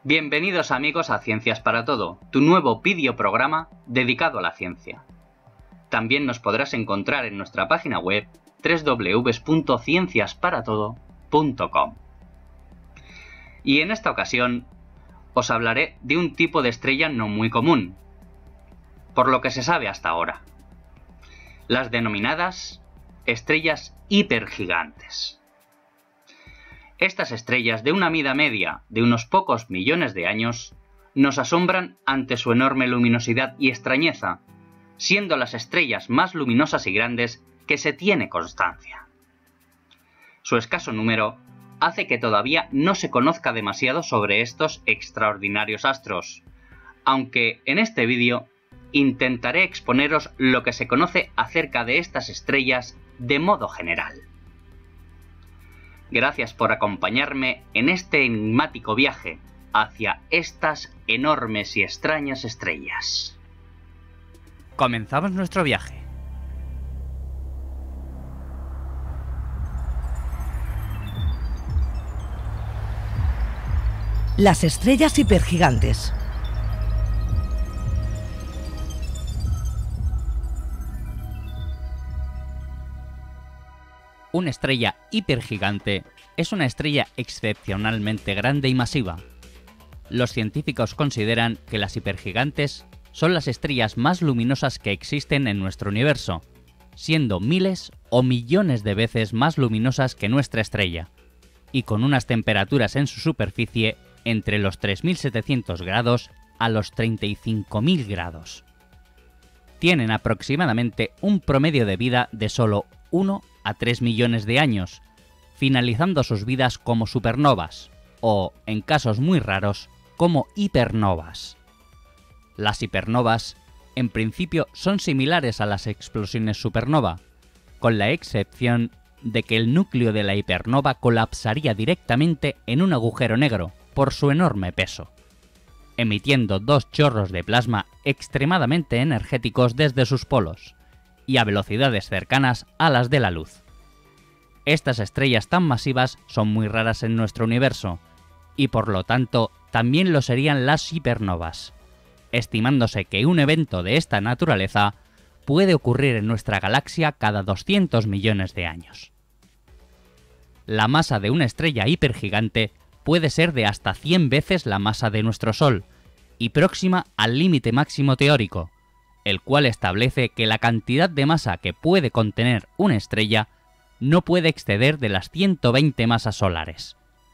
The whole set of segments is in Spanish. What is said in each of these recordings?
Bienvenidos amigos a Ciencias para Todo, tu nuevo videoprograma dedicado a la ciencia. También nos podrás encontrar en nuestra página web www.cienciasparatodo.com. Y en esta ocasión os hablaré de un tipo de estrella no muy común, por lo que se sabe hasta ahora. Las denominadas estrellas hipergigantes. Estas estrellas de una vida media de unos pocos millones de años nos asombran ante su enorme luminosidad y extrañeza, siendo las estrellas más luminosas y grandes que se tiene constancia. Su escaso número hace que todavía no se conozca demasiado sobre estos extraordinarios astros, aunque en este vídeo intentaré exponeros lo que se conoce acerca de estas estrellas de modo general. Gracias por acompañarme en este enigmático viaje hacia estas enormes y extrañas estrellas. Comenzamos nuestro viaje. Las estrellas hipergigantes. Una estrella hipergigante es una estrella excepcionalmente grande y masiva. Los científicos consideran que las hipergigantes son las estrellas más luminosas que existen en nuestro universo, siendo miles o millones de veces más luminosas que nuestra estrella, y con unas temperaturas en su superficie entre los 3.700 grados a los 35.000 grados. Tienen aproximadamente un promedio de vida de solo 1 a 3 millones de años, finalizando sus vidas como supernovas, o, en casos muy raros, como hipernovas. Las hipernovas, en principio, son similares a las explosiones supernova, con la excepción de que el núcleo de la hipernova colapsaría directamente en un agujero negro por su enorme peso, emitiendo dos chorros de plasma extremadamente energéticos desde sus polos, y a velocidades cercanas a las de la luz. Estas estrellas tan masivas son muy raras en nuestro universo, y por lo tanto también lo serían las hipernovas, estimándose que un evento de esta naturaleza puede ocurrir en nuestra galaxia cada 200 millones de años. La masa de una estrella hipergigante puede ser de hasta 100 veces la masa de nuestro Sol, y próxima al límite máximo teórico, el cual establece que la cantidad de masa que puede contener una estrella no puede exceder de las 120 masas solares.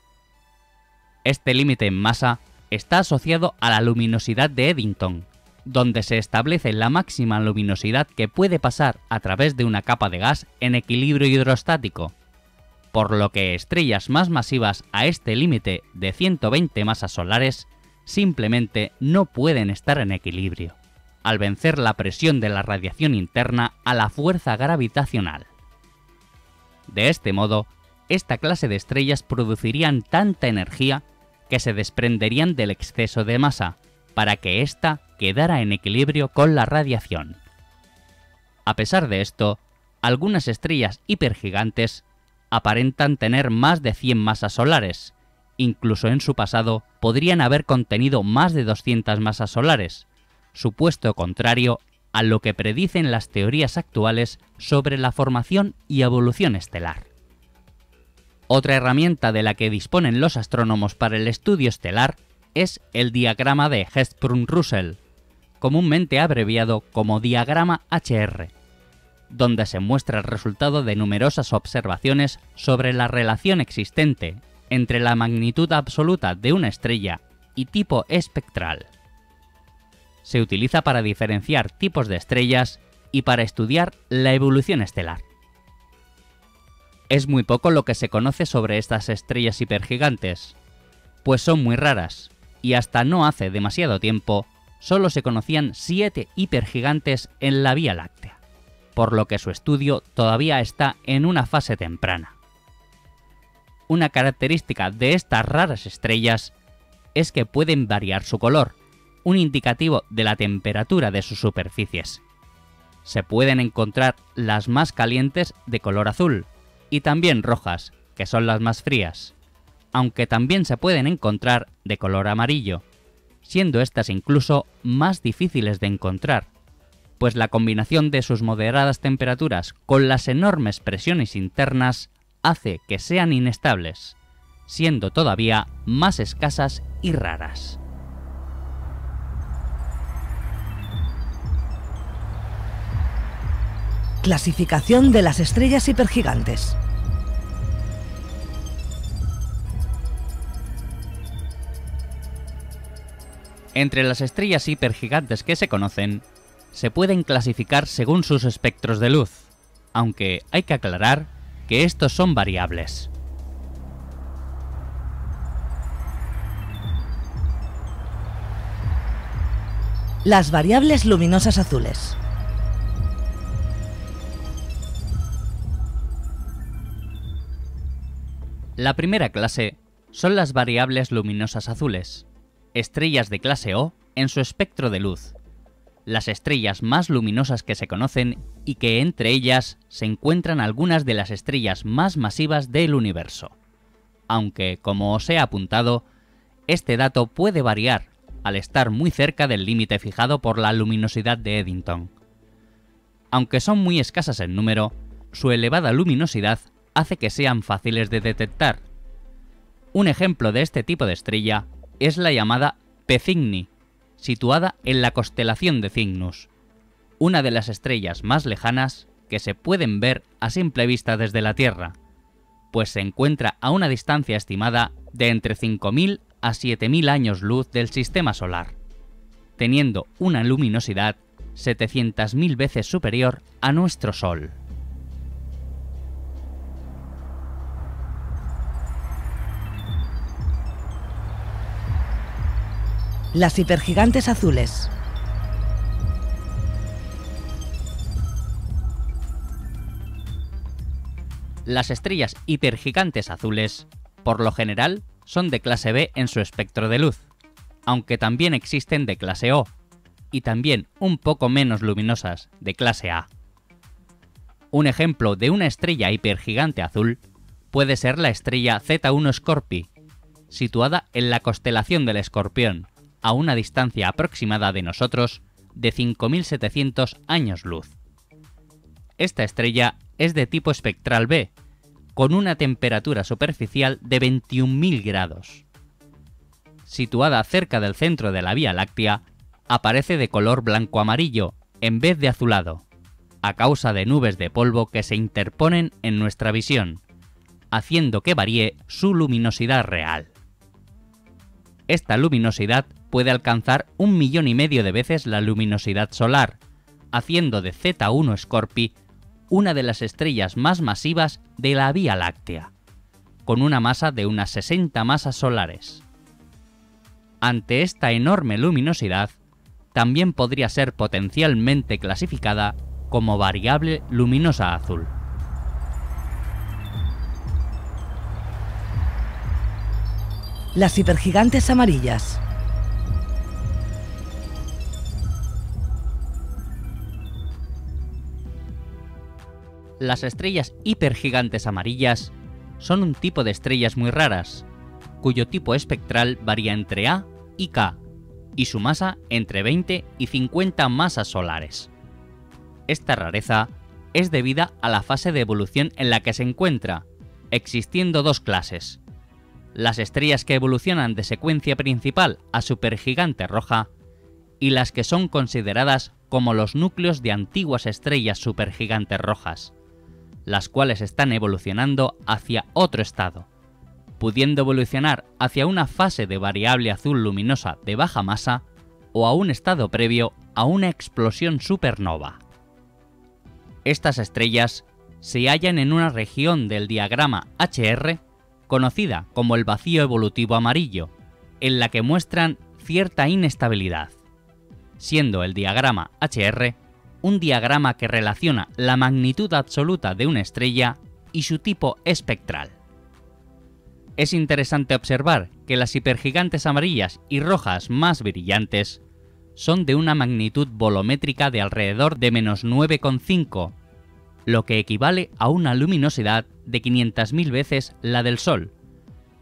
Este límite en masa está asociado a la luminosidad de Eddington, donde se establece la máxima luminosidad que puede pasar a través de una capa de gas en equilibrio hidrostático, por lo que estrellas más masivas a este límite de 120 masas solares simplemente no pueden estar en equilibrio, al vencer la presión de la radiación interna a la fuerza gravitacional. De este modo, esta clase de estrellas producirían tanta energía que se desprenderían del exceso de masa, para que ésta quedara en equilibrio con la radiación. A pesar de esto, algunas estrellas hipergigantes aparentan tener más de 100 masas solares. Incluso en su pasado podrían haber contenido más de 200 masas solares, supuesto contrario a lo que predicen las teorías actuales sobre la formación y evolución estelar. Otra herramienta de la que disponen los astrónomos para el estudio estelar es el diagrama de Hertzsprung-Russell, comúnmente abreviado como diagrama HR, donde se muestra el resultado de numerosas observaciones sobre la relación existente entre la magnitud absoluta de una estrella y tipo espectral. Se utiliza para diferenciar tipos de estrellas y para estudiar la evolución estelar. Es muy poco lo que se conoce sobre estas estrellas hipergigantes, pues son muy raras, y hasta no hace demasiado tiempo solo se conocían 7 hipergigantes en la Vía Láctea, por lo que su estudio todavía está en una fase temprana. Una característica de estas raras estrellas es que pueden variar su color, un indicativo de la temperatura de sus superficies. Se pueden encontrar las más calientes de color azul, y también rojas, que son las más frías, aunque también se pueden encontrar de color amarillo, siendo estas incluso más difíciles de encontrar, pues la combinación de sus moderadas temperaturas con las enormes presiones internas hace que sean inestables, siendo todavía más escasas y raras. Clasificación de las estrellas hipergigantes. Entre las estrellas hipergigantes que se conocen, se pueden clasificar según sus espectros de luz, aunque hay que aclarar que estos son variables. Las variables luminosas azules. La primera clase son las variables luminosas azules, estrellas de clase O en su espectro de luz, las estrellas más luminosas que se conocen y que entre ellas se encuentran algunas de las estrellas más masivas del universo. Aunque, como os he apuntado, este dato puede variar al estar muy cerca del límite fijado por la luminosidad de Eddington. Aunque son muy escasas en número, su elevada luminosidad hace que sean fáciles de detectar. Un ejemplo de este tipo de estrella es la llamada P Cygni, situada en la constelación de Cygnus, una de las estrellas más lejanas que se pueden ver a simple vista desde la Tierra, pues se encuentra a una distancia estimada de entre 5.000 a 7.000 años luz del sistema solar, teniendo una luminosidad 700.000 veces superior a nuestro Sol. Las hipergigantes azules. Las estrellas hipergigantes azules, por lo general, son de clase B en su espectro de luz, aunque también existen de clase O, y también un poco menos luminosas, de clase A. Un ejemplo de una estrella hipergigante azul puede ser la estrella Z1 Scorpii, situada en la constelación del Escorpión, a una distancia aproximada de nosotros de 5.700 años luz. Esta estrella es de tipo espectral B, con una temperatura superficial de 21.000 grados. Situada cerca del centro de la Vía Láctea, aparece de color blanco-amarillo en vez de azulado, a causa de nubes de polvo que se interponen en nuestra visión, haciendo que varíe su luminosidad real. Esta luminosidad puede alcanzar 1,5 millones de veces la luminosidad solar, haciendo de Z1 Scorpii una de las estrellas más masivas de la Vía Láctea, con una masa de unas 60 masas solares. Ante esta enorme luminosidad, también podría ser potencialmente clasificada como variable luminosa azul. Las hipergigantes amarillas. Las estrellas hipergigantes amarillas son un tipo de estrellas muy raras, cuyo tipo espectral varía entre A y K, y su masa entre 20 y 50 masas solares. Esta rareza es debida a la fase de evolución en la que se encuentra, existiendo dos clases: las estrellas que evolucionan de secuencia principal a supergigante roja y las que son consideradas como los núcleos de antiguas estrellas supergigantes rojas, las cuales están evolucionando hacia otro estado, pudiendo evolucionar hacia una fase de variable azul luminosa de baja masa o a un estado previo a una explosión supernova. Estas estrellas se hallan en una región del diagrama HR conocida como el vacío evolutivo amarillo, en la que muestran cierta inestabilidad, siendo el diagrama HR un diagrama que relaciona la magnitud absoluta de una estrella y su tipo espectral. Es interesante observar que las hipergigantes amarillas y rojas más brillantes son de una magnitud bolométrica de alrededor de -9,5, lo que equivale a una luminosidad de 500.000 veces la del Sol,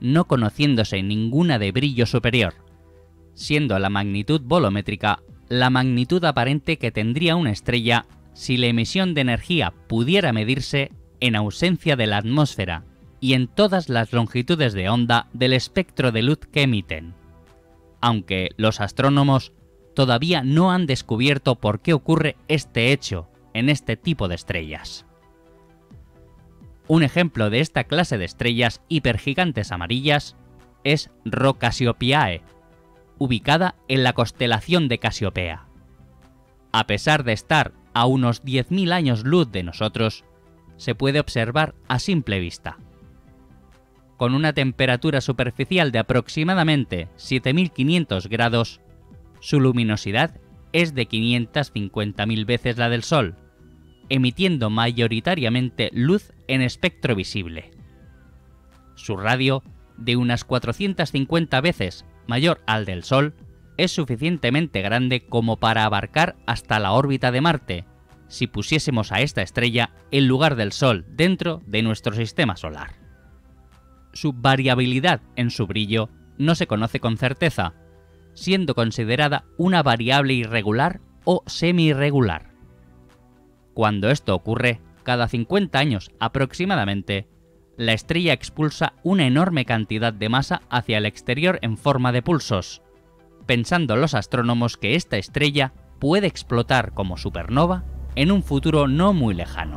no conociéndose ninguna de brillo superior, siendo la magnitud bolométrica la magnitud aparente que tendría una estrella si la emisión de energía pudiera medirse en ausencia de la atmósfera y en todas las longitudes de onda del espectro de luz que emiten, aunque los astrónomos todavía no han descubierto por qué ocurre este hecho en este tipo de estrellas. Un ejemplo de esta clase de estrellas hipergigantes amarillas es Rho Cassiopeiae, ubicada en la constelación de Casiopea. A pesar de estar a unos 10.000 años luz de nosotros, se puede observar a simple vista. Con una temperatura superficial de aproximadamente 7.500 grados, su luminosidad es de 550.000 veces la del Sol, emitiendo mayoritariamente luz en espectro visible. Su radio, de unas 450 veces mayor al del Sol, es suficientemente grande como para abarcar hasta la órbita de Marte, si pusiésemos a esta estrella en lugar del Sol dentro de nuestro sistema solar. Su variabilidad en su brillo no se conoce con certeza, siendo considerada una variable irregular o semi-irregular. Cuando esto ocurre, cada 50 años aproximadamente, la estrella expulsa una enorme cantidad de masa hacia el exterior en forma de pulsos, pensando los astrónomos que esta estrella puede explotar como supernova en un futuro no muy lejano.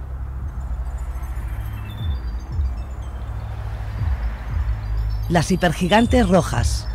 Las hipergigantes rojas.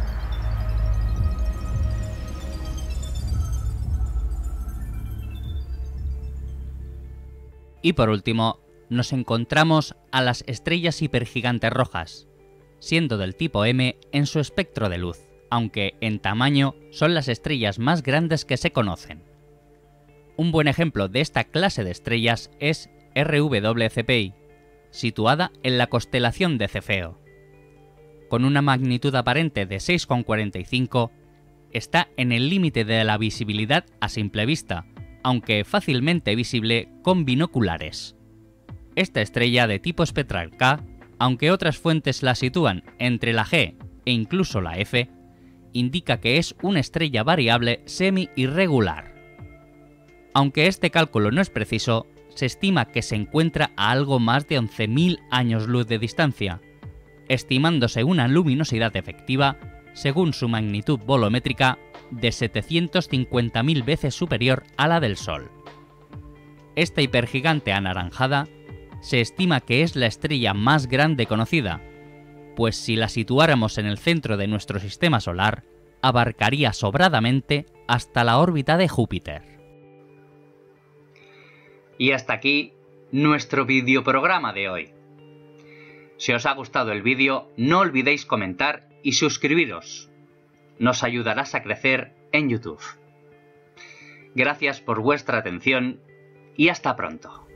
Y por último, nos encontramos a las estrellas hipergigantes rojas, siendo del tipo M en su espectro de luz, aunque en tamaño son las estrellas más grandes que se conocen. Un buen ejemplo de esta clase de estrellas es RWCPI, situada en la constelación de Cefeo. Con una magnitud aparente de 6,45, está en el límite de la visibilidad a simple vista, aunque fácilmente visible con binoculares. Esta estrella de tipo espectral K, aunque otras fuentes la sitúan entre la G e incluso la F, indica que es una estrella variable semi-irregular. Aunque este cálculo no es preciso, se estima que se encuentra a algo más de 11.000 años luz de distancia, estimándose una luminosidad efectiva, según su magnitud bolométrica, de 750.000 veces superior a la del Sol. Esta hipergigante anaranjada se estima que es la estrella más grande conocida, pues si la situáramos en el centro de nuestro sistema solar, abarcaría sobradamente hasta la órbita de Júpiter. Y hasta aquí nuestro videoprograma de hoy. Si os ha gustado el vídeo, no olvidéis comentar y suscribiros. Nos ayudarás a crecer en YouTube. Gracias por vuestra atención y hasta pronto.